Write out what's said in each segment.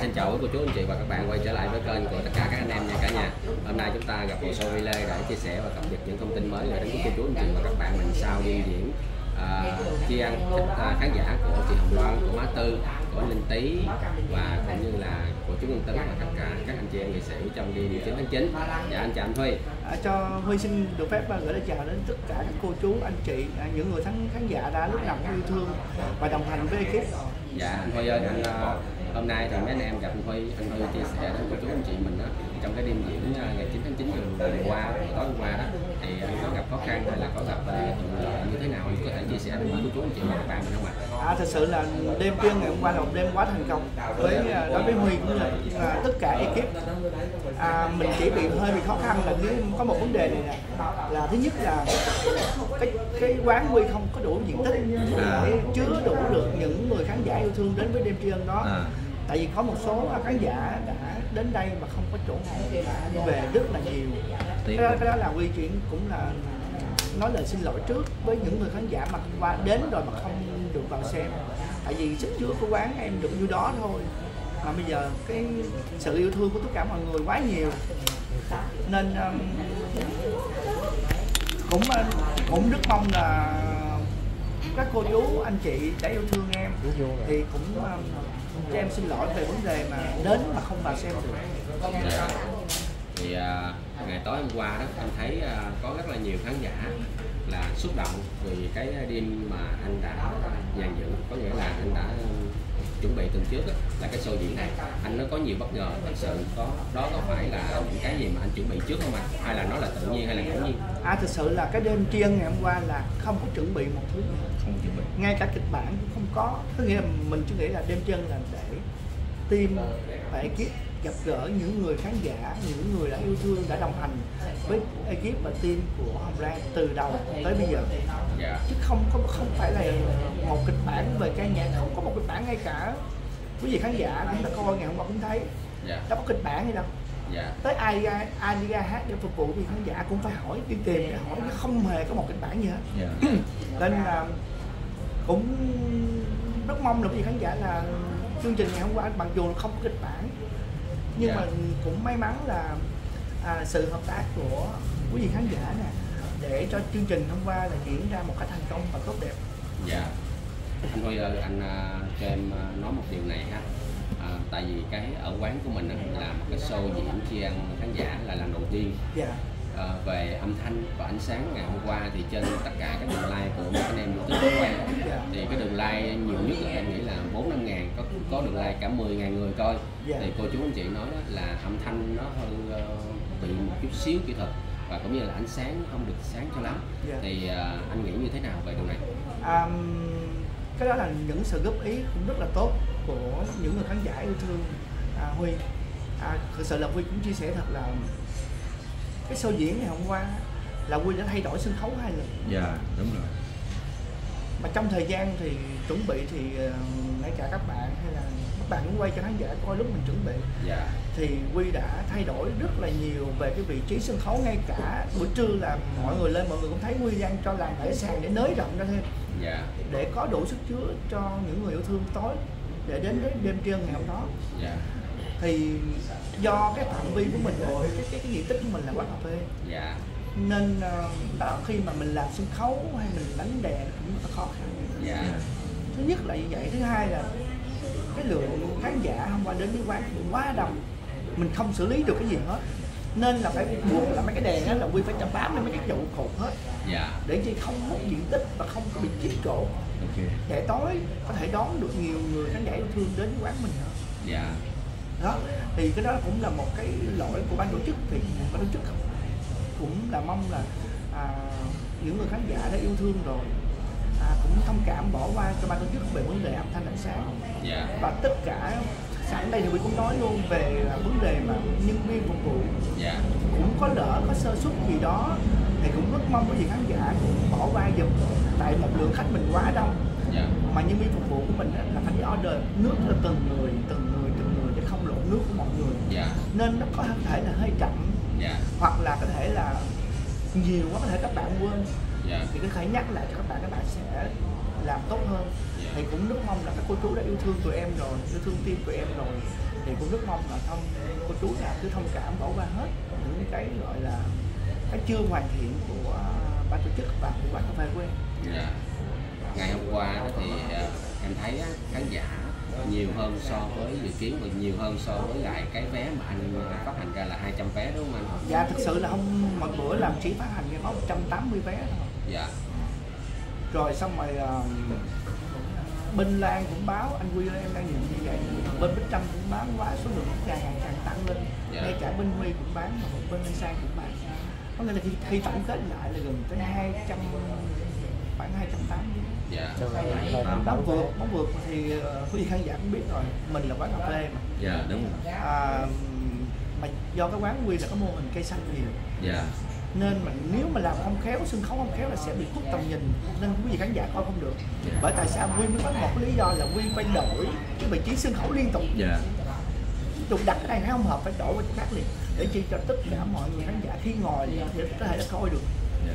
Xin chào quý cô chú anh chị và các bạn quay trở lại với kênh của tất cả các anh em nha cả nhà. Hôm nay chúng ta gặp hồ sơ relay để chia sẻ và cập nhật những thông tin mới đến quý cô chú anh chị và các bạn mình sau đêm diễn tri ân khán giả của chị Hồng Loan, của Má Tư, của Linh Tý và cũng như là của chú Ngân Tính và tất cả các anh chị em nghệ sĩ trong đêm 9 tháng 9. Dạ anh chào anh Huy. Cho Huy xin được phép gửi lời chào đến tất cả các cô chú anh chị, những người khán giả đã lúc nào cũng yêu thương và đồng hành với ekip. Dạ anh Huy ơi, hôm nay thì mấy anh em gặp anh Huy chia sẻ đến cô chú anh chị mình đó, trong cái đêm diễn ngày 9 tháng 9 vừa qua, tối hôm qua đó, thì anh có gặp khó khăn hay là có gặp thuận lợi như thế nào, anh có thể chia sẻ với cô chú anh chị và các bạn mình không ạ? Thật sự là đêm trưa ngày hôm qua là một đêm quá thành công với đối với Huy cũng là tất cả ekip. Mình chỉ bị hơi khó khăn là có một vấn đề này nè, là thứ nhất là cái quán Huy không có đủ diện tích để chứa đủ được những người khán giả yêu thương đến với đêm tri ân đó. Tại vì có một số khán giả đã đến đây mà không có chỗ ngồi về rất là nhiều. Cái đó là Huy chuyện cũng là nói lời xin lỗi trước với những người khán giả mà qua đến rồi mà không được vào xem. Tại vì sức chứa của quán em được như đó thôi, mà bây giờ cái sự yêu thương của tất cả mọi người quá nhiều nên cũng rất mong là các cô chú anh chị đã yêu thương em thì cũng cho em xin lỗi về vấn đề mà đến mà không vào xem được. Thì ngày tối hôm qua đó anh thấy có rất là nhiều khán giả là xúc động vì cái đêm mà anh đã dàn dựng, có nghĩa là anh đã chuẩn bị từ trước đó, là cái show diễn này anh nó có nhiều bất ngờ thật sự. Đó có phải là những cái gì mà anh chuẩn bị trước không anh, hay là nó là tự nhiên hay là ngẫu nhiên? Thực sự là cái đêm tri ân ngày hôm qua là không có chuẩn bị một thứ gì, không chuẩn bị, ngay cả kịch bản cũng không có. Có nghĩa là mình chỉ nghĩ là đêm tri ân là để team và ekip gặp gỡ những người khán giả, những người đã yêu thương, đã đồng hành với ekip và team của Hồng Loan từ đầu tới bây giờ. Chứ không phải là một kịch bản về ca nhạc, không có một kịch bản. Ngay cả quý vị khán giả cũng đã coi ngày hôm qua cũng thấy đâu có kịch bản gì đâu. Tới ai đi ra hát để phục vụ thì khán giả cũng phải hỏi, đi tìm để hỏi, không hề có một kịch bản gì hết. Nên là cũng rất mong là quý vị khán giả là chương trình ngày hôm qua mặc dù không có kịch bản nhưng mà cũng may mắn là sự hợp tác của quý vị khán giả nè, để cho chương trình hôm qua là diễn ra một cách thành công và tốt đẹp. Anh Huy ơi, anh cho em nói một điều này ha. Tại vì cái ở quán của mình là một cái show diễn tri ân khán giả là lần đầu tiên. Về âm thanh và ánh sáng ngày hôm qua thì trên tất cả các đường live của mấy anh em YouTube quay thì cái đường live nhiều nhất là em nghĩ là 4-5 ngàn, có đường live cả 10.000 người coi. Thì cô chú anh chị nói đó là âm thanh nó hơi bị một chút xíu kỹ thuật và cũng như là ánh sáng không được sáng cho lắm. Thì anh nghĩ như thế nào về điều này? Cái đó là những sự góp ý cũng rất là tốt của những người khán giả yêu thương Huy. Thực sự là Huy cũng chia sẻ thật là cái show diễn ngày hôm qua là Huy đã thay đổi sân khấu 2 lần. Đúng rồi. Mà trong thời gian thì chuẩn bị thì ngay cả các bạn hay là các bạn cũng quay cho khán giả coi lúc mình chuẩn bị thì Huy đã thay đổi rất là nhiều về cái vị trí sân khấu. Ngay cả buổi trưa là mọi người lên, mọi người cũng thấy Huy đang cho làm thể sàn để nới rộng ra thêm, để có đủ sức chứa cho những người yêu thương tối để đến với đêm tri ân ngày hôm đó. Thì do cái phạm vi của mình, cái diện tích của mình là quán cà phê, nên đó, khi mà mình làm sân khấu hay mình đánh đèn cũng rất là khó khăn. Thứ nhất là như vậy, thứ hai là cái lượng khán giả hôm qua đến với quán cũng quá đông, mình không xử lý được cái gì hết, nên là phải buộc là mấy cái đèn đó là Huy phải chăm bám lên mấy cái trụ cột hết, để chi không mất diện tích và không có bị chiếm chỗ, để tối có thể đón được nhiều người khán giả yêu thương đến với quán mình nữa. Đó thì cái đó cũng là một cái lỗi của ban tổ chức. Thì ban tổ chức cũng là mong là những người khán giả đã yêu thương rồi cũng thông cảm bỏ qua cho ban tổ chức về vấn đề âm thanh ánh sáng. Và tất cả sẵn đây thì Huy cũng nói luôn về vấn đề mà nhân viên phục vụ cũng có lỡ có sơ suất gì đó thì cũng rất mong quý vị khán giả cũng bỏ qua giùm, tại một lượng khách mình quá đông mà nhân viên phục vụ của mình là phải order nước cho từng người để không lộn nước của mọi người, nên nó có thể là hơi chậm, hoặc là có thể là nhiều quá, có thể các bạn quên, thì có thể nhắc lại cho các bạn sẽ làm tốt hơn. Thì cũng rất mong là các cô chú đã yêu thương tụi em rồi, yêu thương team tụi em rồi, thì cũng rất mong là cô chú là cứ thông cảm bỏ qua hết những cái gọi là cái chưa hoàn thiện của ban tổ chức và của quán cà phê của em. Ngày hôm qua thì em thấy khán giả nhiều hơn so với dự kiến và nhiều hơn so với lại cái vé mà anh phát hành ra là 200 vé đúng không anh? Dạ thực sự là không, một bữa làm chỉ phát hành có 180 vé thôi. Dạ. Rồi xong rồi bên Lan cũng báo anh Huy em đang nhận như vậy, bên Bích Trâm cũng bán quá, số lượng càng tăng lên. Ngay cả bên Huy cũng bán, mà bên Anh Sang cũng bán. Có nghĩa là khi tổng kết lại là gần tới 200, khoảng 280. Dạ. Bóng vượt thì quý vị khán giả cũng biết rồi, mình là quán cà phê mà. Dạ đúng rồi. Mà do cái quán Huy là có mô hình cây xanh nhiều. Dạ. Nên mà nếu mà làm không khéo, sân khấu không khéo là sẽ bị khuất tầm nhìn, nên quý vị khán giả coi không được. Bởi tại sao Huy mới có một cái lý do là Huy phải đổi cái vị trí sân khấu liên tục. Tục đặt cái này nó không hợp, phải đổi qua chỗ khác liền để chi cho tất cả mọi người khán giả khi ngồi để có thể là coi được.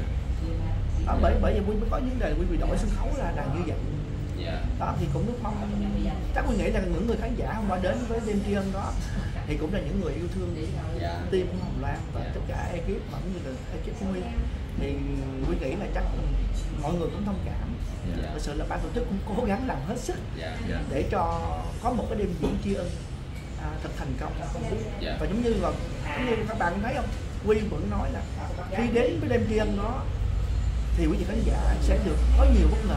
Đó, bởi vì Huy mới có vấn đề Huy bị đổi sân khấu là như vậy. Đó thì cũng rất mong, chắc Huy nghĩ là những người khán giả hôm qua đến với đêm tri ân đó thì cũng là những người yêu thương team của Hồng Loan và tất cả ekip cũng như là ekip của Huy, thì Huy nghĩ là chắc mọi người cũng thông cảm. Thực sự là ban tổ chức cũng cố gắng làm hết sức để cho có một cái đêm diễn tri ân thật thành công. Và giống như các bạn thấy không, Huy vẫn nói là khi đến với đêm tri ân đó thì quý vị khán giả sẽ được có nhiều bất ngờ.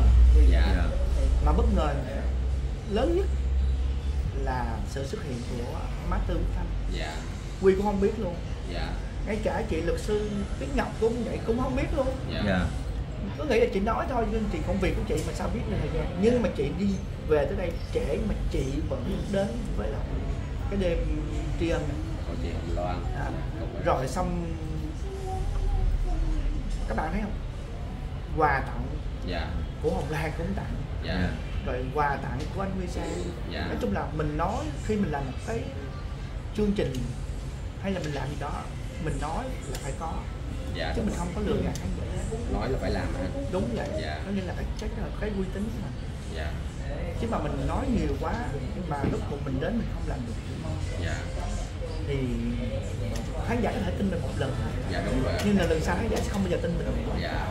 Mà bất ngờ lớn nhất là sự xuất hiện của Master Quốc Thanh. Huy cũng không biết luôn. Ngay cả chị luật sư Tuyết Ngọc cũng vậy, cũng không biết luôn. Cứ nghĩ là chị nói thôi, nhưng chị công việc của chị mà sao biết được thời gian. Nhưng mà chị đi về tới đây trễ mà chị vẫn đến với lại cái đêm tri ân này. Rồi xong các bạn thấy không, quà tặng của Hồng Lan cũng tặng, rồi quà tặng của anh Huy Sang. Nói chung là mình nói khi mình làm một cái chương trình hay là mình làm gì đó, mình nói là phải có, chứ mình không có lừa gạt khán giả. Nói là phải làm anh. Đúng vậy. Nó nên là cái uy tín của mình. Chứ mà mình nói nhiều quá nhưng mà lúc mình đến mình không làm được thì khán giả có thể tin mình một lần. Đúng rồi. Nhưng là lần sau khán giả sẽ không bao giờ tin mình được.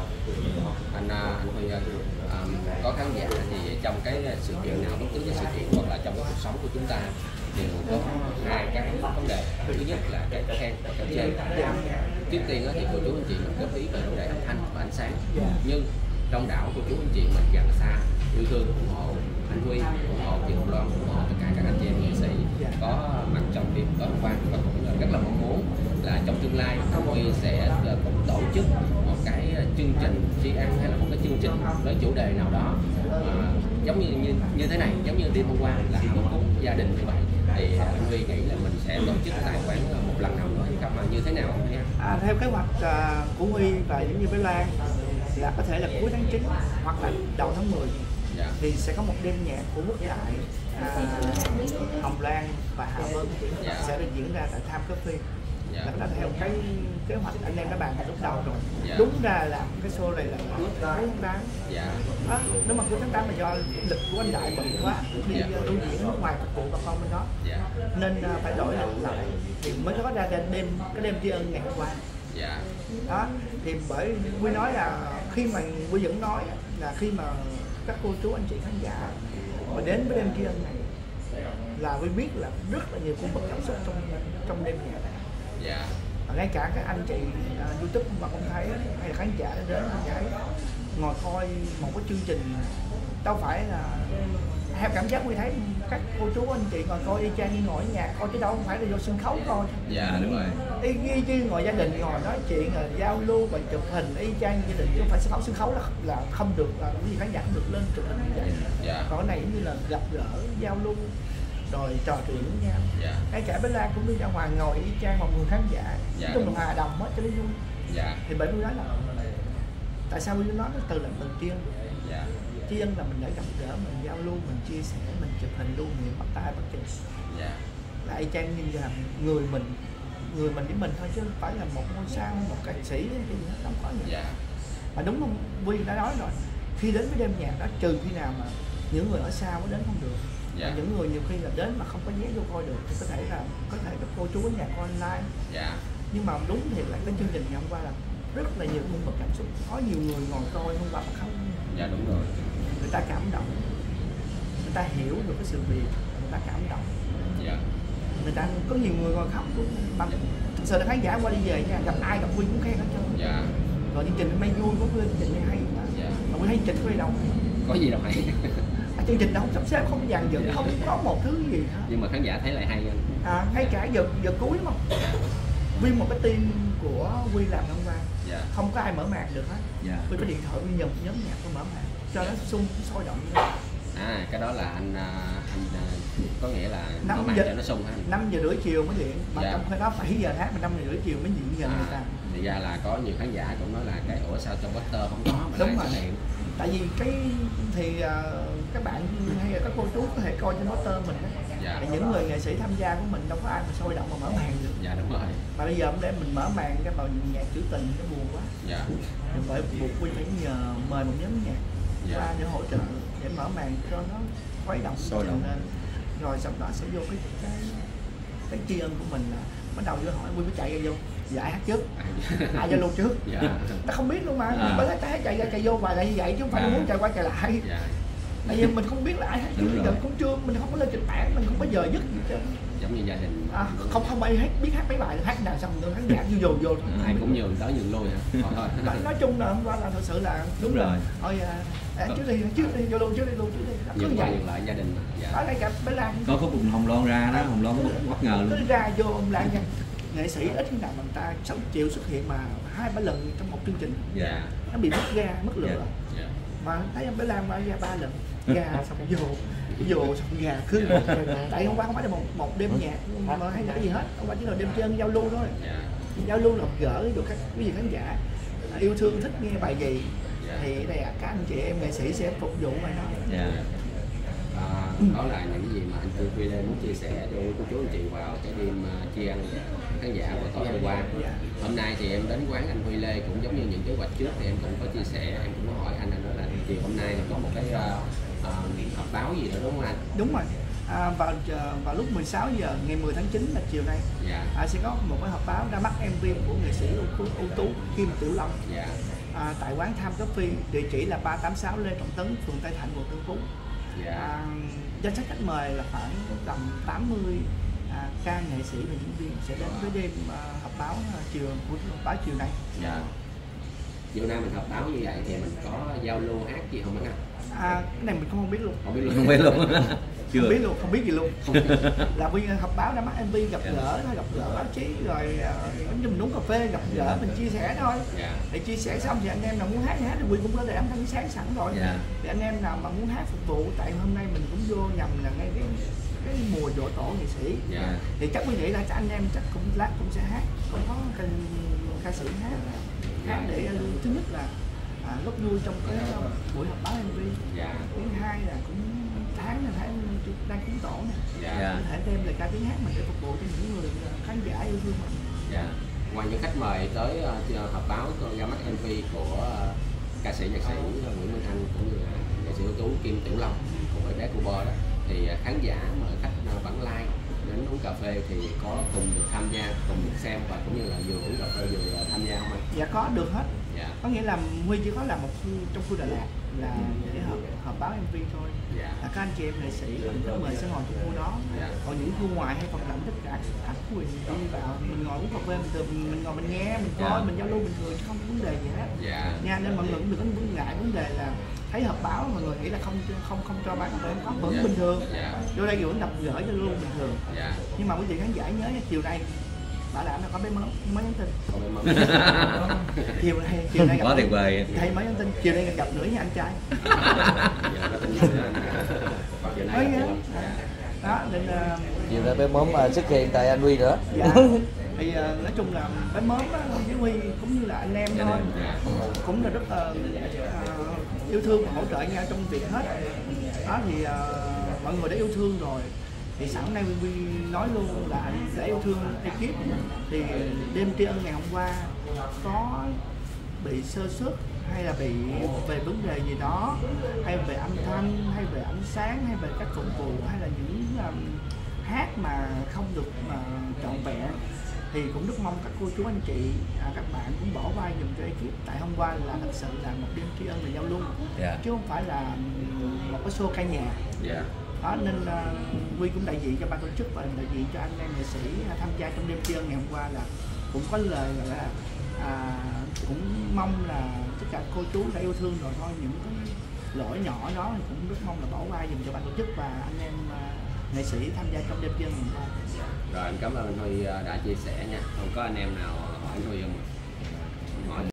Anh Huy có khán giả thì trong cái sự kiện nào, bất cứ cái sự kiện hoặc là trong cái cuộc sống của chúng ta đều có hai cái vấn đề. Thứ nhất là cái khen và cái chê. Trước tiên thì cô chú anh chị mình góp ý về vấn đề âm thanh và ánh sáng, nhưng đông đảo cô chú anh chị mình gần xa yêu thương ủng hộ anh Huy, ủng hộ chị Hồng Loan, ủng hộ tất cả các anh chị em nghệ sĩ có mặt trong phim có Văn, và cũng rất là mong muốn là trong tương lai Huy sẽ cũng tổ chức một cái chương trình tri ân hay là một cái chương trình với chủ đề nào đó giống như thế này, giống như đêm hôm qua là hạnh phúc gia đình như vậy, thì anh Huy nghĩ là mình sẽ tổ chức tại quán một lần nào nữa hay không, mà như thế nào không nha? Theo kế hoạch của Huy và giống như với Lan là có thể là cuối tháng 9 hoặc là đầu tháng 10 thì sẽ có một đêm nhạc của Quốc Đại, Hồng Lan và Hạ Vân sẽ được diễn ra tại Tham Coffee. Là theo cái kế hoạch anh em đã bàn từ lúc đầu rồi. Đúng ra là cái show này là cuối tháng 8. Nếu mà cuối tháng 8 là do lịch của anh Đại bận quá, đi tu diễn nước ngoài phục vụ bà con bên đó, nên phải đổi lại thì mới có ra cái đêm tri ân ngày hôm qua. Đó thì bởi Huy nói là khi mà Huy vẫn nói là khi mà các cô chú anh chị khán giả mà đến với đêm tri ân này là Huy biết là rất là nhiều cung bậc cảm xúc trong đêm nhạc này. Và ngay cả các anh chị YouTube mà không thấy hay là khán giả đến thấy ngồi coi một cái chương trình đâu phải là theo cảm giác Huy thấy các cô chú anh chị ngồi coi y chang như ngồi ở nhà coi, chứ đâu không phải là vô sân khấu coi. Đúng rồi. Y như ngồi gia đình ngồi nói chuyện rồi giao lưu và chụp hình y chang như gia đình, chứ không phải sân khấu là không được, là cái gì khán giả không được lên chụp hình như vậy. Còn cái này giống như là gặp gỡ giao lưu rồi trò chuyện với nhau. Ngay cả bên Lan cũng đi ra ngoài ngồi y chang một người khán giả, nói chung là hòa đồng hết cho nó vui. Thì bởi vì nói là tại sao Huy nói cái từ là mình tri ân. Tri ân là mình để gặp gỡ, mình giao lưu, mình chia sẻ, mình chụp hình lưu niệm, bắt tay bắt chân. Là y chang như là người mình với mình thôi, chứ không phải là một ngôi sao, một ca sĩ gì hết, không có gì. Mà đúng không, Huy đã nói rồi, khi đến với đêm nhạc đó trừ khi nào mà những người ở xa mới đến không được, Và những người nhiều khi là đến mà không có vé vô coi được thì có thể các cô chú ở nhà coi online. Nhưng mà đúng thiệt là cái chương trình ngày hôm qua là rất là nhiều cung bậc cảm xúc, có nhiều người ngồi coi hôm qua mà khóc. Đúng rồi. Người ta cảm động, người ta hiểu được cái sự việc, người ta cảm động. Người ta có nhiều người ngồi khóc luôn. Thật sự là khán giả qua đi về nha, gặp ai gặp Huy cũng khen hết trơn. Rồi chương trình may vui, có chương trình này hay mà. Mà Huy thấy chương trình có gì đâu. Có gì đâu hay. Chương trình đâu không sắp xếp, không dàn dựng, không có một thứ gì hết. Nhưng mà khán giả thấy lại hay anh. Ngay cả giờ cuối mà nguyên một cái team của Huy làm hôm qua, không có ai mở màn được hết. Huy có điện thoại Huy nhờ nhóm nhạc có mở màn cho nó sôi động. Cái đó là anh có nghĩa là mở màn cho nó sung hả anh? 5 giờ rưỡi chiều mới điện, mà trong khi đó 7 giờ hát mà 5 giờ rưỡi chiều mới điện người ta. Thì ra là có nhiều khán giả cũng nói là cái ủa sao trong poster không có mà đúng lại rồi. điện. Tại vì các bạn hay là các cô chú có thể coi trên poster mình đó. Thì những người nghệ sĩ tham gia của mình đâu có ai mà sôi động mà mở màn được. Đúng rồi. Mà bây giờ để mình mở màn cái bài nhạc trữ tình nó buồn quá. Thì phải buộc Huy phải mời một nhóm nhạc qua để hỗ trợ để mở màn cho nó khuấy động sôi động lên. Rồi sau đó sẽ vô cái tri ân của mình là bắt đầu vô hỏi Huy mới chạy ra vô. Ai hát trước, ai giao lưu trước. Ta không biết luôn mà, bởi lẽ ta hát chạy vô và lại như vậy chứ không phải muốn chạy qua chạy lại. Tại vì mình không biết là ai hát trước, bây giờ cũng chưa, mình không có lên kịch bản, mình không có giờ dứt gì trơn. Giống như gia đình. Không ai biết hát mấy bài, hát nào xong rồi khán giả vô. Ai cũng nhường tới nhường lui hả? Nói chung là hôm qua là thật sự là đúng rồi. Thôi trước đi, vô luôn trước đi. Nhường lại gia đình. Ở đây gặp Bé Lan. Có khúc Hồng Loan ra đó, Hồng Loan bất ngờ luôn. Ra vô ông Lan nha. Nghệ sĩ ít khi nào mà người ta 6 triệu xuất hiện mà 2-3 lần trong một chương trình. Nó bị mất ga, mất lửa. Mà thấy em Bé Lan mà ra 3 lần. Ga xong vô xong gà cứ tại hôm qua không phải là một đêm nhạc mà hay là cái gì hết, hôm qua chỉ là đêm chơi giao lưu thôi. Giao lưu là gỡ được các quý vị khán giả yêu thương thích nghe bài gì thì đây các anh chị em nghệ sĩ sẽ phục vụ bài đó. Đó là những cái gì mà anh Huy Lê muốn chia sẻ cho cô chú anh chị vào cái đêm tri ân khán giả của tối hôm qua. Hôm nay thì em đến quán anh Huy Lê cũng giống như những kế hoạch trước thì em cũng có chia sẻ, em cũng có hỏi anh đó là chiều hôm nay thì có một cái họp báo gì nữa đúng không anh? Đúng rồi. Vào lúc 16 giờ ngày 10 tháng 9 là chiều nay sẽ có một cái họp báo ra mắt MV của nghệ sĩ ưu tú Kim Tiểu Long tại quán Tham Coffee, địa chỉ là 386 Lê Trọng Tấn, phường Tây Thạnh, quận Tân Phú. Danh sách khách mời là khoảng tầm 80 ca nghệ sĩ và diễn viên sẽ đến với đêm họp báo chiều nay. Chiều nay mình họp báo như vậy thì mình có giao lưu hát gì không anh? Cái này mình không biết luôn. Không biết luôn. Không biết gì luôn. Là vì họp báo ra mắt MV gặp gỡ báo chí rồi mình uống cà phê gặp gỡ mình chia sẻ thôi. Để chia sẻ xong thì anh em nào muốn hát thì hát, thì Huy cũng có để âm thanh sáng sẵn rồi. Thì anh em nào mà muốn hát phục vụ, tại hôm nay mình cũng vô nhằm là ngay cái mùa giỗ tổ nghệ sĩ. Thì chắc Huy nghĩ là anh em chắc cũng lát cũng sẽ hát, cũng có ca sĩ hát để thứ nhất là góp vui trong cái buổi họp báo MV. Thứ hai là cũng tháng đang cúng tổ nè, có thể đem lời ca tiếng hát mình để phục vụ cho những người khán giả yêu thương mình. Ngoài những khách mời tới họp báo ra mắt MV của ca sĩ nhạc sĩ Nguyễn Minh Anh cũng như là nghệ sĩ ưu tú Kim Tiểu Long cùng với bé Cuba đó, thì khán giả mời khách vãng lai đến uống cà phê thì có cùng được tham gia, cùng được xem và cũng như là vừa uống cà phê vừa tham gia không anh? Dạ có được hết. Có nghĩa là Huy chỉ có làm một khu trong khu Đà Lạt là để họp báo MV thôi. Các anh chị em nghệ sĩ mình mời sẽ ngồi trong khu đó. Còn những khu ngoài hay phần lãnh tất cả các quyền đi vào mình ngồi uống cà phê mình ngồi mình nghe mình coi mình giao lưu bình thường chứ không có vấn đề gì hết. Nha, nên mọi người cũng đừng có ngại vấn đề là thấy họp báo mọi người nghĩ là không cho bán cà phê, không có, vẫn bình thường. Vô đây vẫn gặp gỡ cho luôn bình thường. Nhưng mà quý vị khán giả nhớ nha, chiều nay bảo đảm là có bé mới nhắn tin. Chiều nay gặp quá tuyệt vời. Thầy mới nhắn tin chiều nay gặp nữa nha anh trai. Đó nên chiều nay bé Móm xuất hiện tại anh Huy nữa. Thì nói chung là bé Móm với Huy cũng như là anh em thôi, cũng là rất yêu thương và hỗ trợ nhau trong việc hết. Đó thì mọi người đã yêu thương rồi thì sẵn nay Huy nói luôn là để yêu thương ekip thì đêm tri ân ngày hôm qua có bị sơ suất hay là bị về vấn đề gì đó, hay về âm thanh, hay về ánh sáng, hay về cách phục vụ, hay là những hát mà không được trọn vẹn, thì cũng rất mong các cô chú anh chị, các bạn cũng bỏ vai dùm cho ekip. Tại hôm qua là thật sự là một đêm tri ân và giao lưu, chứ không phải là một cái show ca nhạc. Đó, nên Huy cũng đại diện cho ban tổ chức và đại diện cho anh em nghệ sĩ tham gia trong đêm tri ân ngày hôm qua là cũng có lời là cũng mong là tất cả cô chú đã yêu thương rồi thôi, những cái lỗi nhỏ đó thì cũng rất mong là bỏ qua dùm cho ban tổ chức và anh em nghệ sĩ tham gia trong đêm tri ân ngày hôm qua. Rồi, em cảm ơn anh Huy đã chia sẻ nha. Không có anh em nào hỏi anh Huy không?